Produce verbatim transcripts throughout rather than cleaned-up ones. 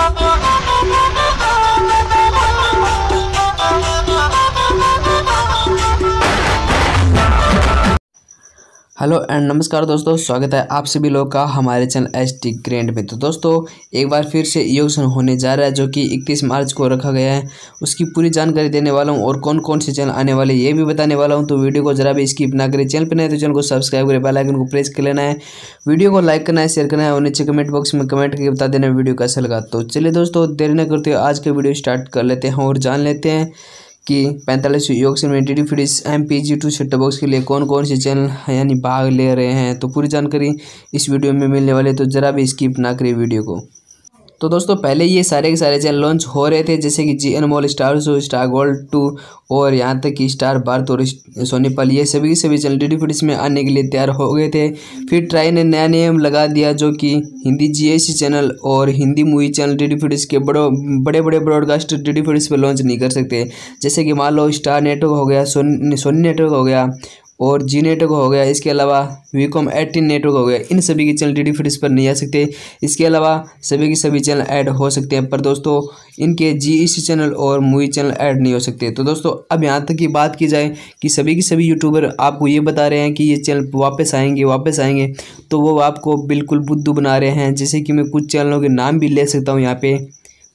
Hello and नमस्कार दोस्तों, स्वागत है आप सभी लोग का हमारे चैनल एच टी ग्रैंड में। तो दोस्तों एक बार फिर से ई-ऑक्शन होने जा रहा है जो कि इकतीस मार्च को रखा गया है। उसकी पूरी जानकारी देने वाला हूं और कौन कौन से चैनल आने वाले ये भी बताने वाला हूं। तो वीडियो को जरा भी स्किप ना करें। चैनल पर नए तो चैनल को सब्सक्राइब करें, बेल आइकन को प्रेस कर लेना है, वीडियो को लाइक करना है, शेयर करना है और नीचे कमेंट बॉक्स में कमेंट करके बता देना वीडियो कैसा लगा। तो चलिए दोस्तों देर न करते हुए आज का वीडियो स्टार्ट कर लेते हैं और जान लेते हैं कि पैंतालीसवीं ई-ऑक्शन में D free M P G two set box के लिए कौन कौन से चैनल यानी भाग ले रहे हैं। तो पूरी जानकारी इस वीडियो में मिलने वाले, तो ज़रा भी स्किप ना करिए वीडियो को। तो दोस्तों पहले ये सारे के सारे चैनल लॉन्च हो रहे थे, जैसे कि Zee Anmol, star show, star gold two और यहाँ तक कि स्टार भारत और सोनी पल, ये सभी के सभी चैनल डी फ्री में आने के लिए तैयार हो गए थे। फिर ट्राई ने नया नियम लगा दिया जो कि हिंदी जी ए सी चैनल और Hindi movie channel D free के बड़ो बड़े बड़े ब्रॉडकास्ट डी फ्री पर लॉन्च नहीं कर सकते। जैसे कि मान लो स्टार नेटवर्क हो गया, सोनी सोनी नेटवर्क हो गया और जी नेटवर्क हो गया, इसके अलावा वीकॉम एटीन नेटवर्क हो गया, इन सभी के चैनल डी फ्री पर नहीं आ सकते। इसके अलावा सभी के सभी चैनल ऐड हो सकते हैं, पर दोस्तों इनके जी ई सी चैनल और मूवी चैनल ऐड नहीं हो सकते। तो दोस्तों अब यहाँ तक की बात की जाए कि सभी के सभी यूट्यूबर आपको ये बता रहे हैं कि ये चैनल वापस आएंगे वापस आएंगे तो वो आपको बिल्कुल बुद्धू बना रहे हैं। जैसे कि मैं कुछ चैनलों के नाम भी ले सकता हूँ यहाँ पे।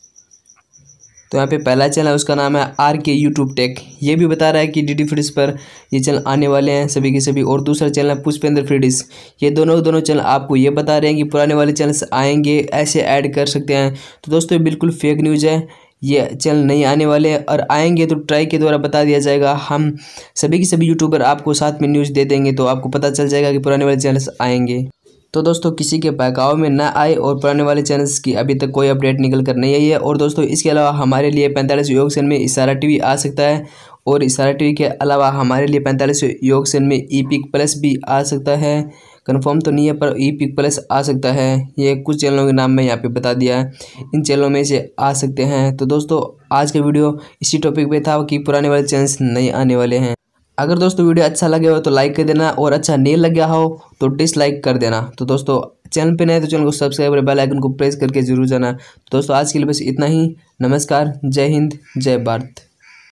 तो यहाँ पे पहला चैनल है, उसका नाम है आर के यूट्यूब टेक, ये भी बता रहा है कि डी फ्री पर ये चैनल आने वाले हैं सभी के सभी। और दूसरा चैनल है पुष्पेंद्र फ्रीडिस, ये दोनों दोनों चैनल आपको ये बता रहे हैं कि पुराने वाले चैनल्स आएंगे, ऐसे ऐड कर सकते हैं। तो दोस्तों ये बिल्कुल फेक न्यूज़ है, ये चैनल नहीं आने वाले, और आएंगे तो ट्राई के द्वारा बता दिया जाएगा। हम सभी के सभी यूट्यूबर आपको साथ में न्यूज़ दे देंगे, तो आपको पता चल जाएगा कि पुराने वाले चैनल्स आएंगे। तो दोस्तों किसी के बहकावे में ना आए और पुराने वाले चैनल्स की अभी तक कोई अपडेट निकल कर नहीं आई है। और दोस्तों इसके अलावा हमारे लिए पैंतालीसवीं ई-ऑक्शन में इशारा टीवी आ सकता है, और इशारा टीवी के अलावा हमारे लिए पैंतालीसवीं ई-ऑक्शन में ई पिक प्लस भी आ सकता है। कंफर्म तो नहीं है पर ई पिक प्लस आ सकता है। ये कुछ चैनलों के नाम मैं यहाँ पे बता दिया है, इन चैनलों में से आ सकते हैं। तो दोस्तों आज का वीडियो इसी टॉपिक पे था कि पुराने वाले चैनल्स नहीं आने वाले हैं। अगर दोस्तों वीडियो अच्छा लगे हो तो लाइक कर देना, और अच्छा नहीं लगा हो तो डिसलाइक कर देना। तो दोस्तों चैनल पे नए तो चैनल को सब्सक्राइब करें, बेल आइकन को प्रेस करके जरूर जाना। तो दोस्तों आज के लिए बस इतना ही। नमस्कार, जय हिंद, जय भारत।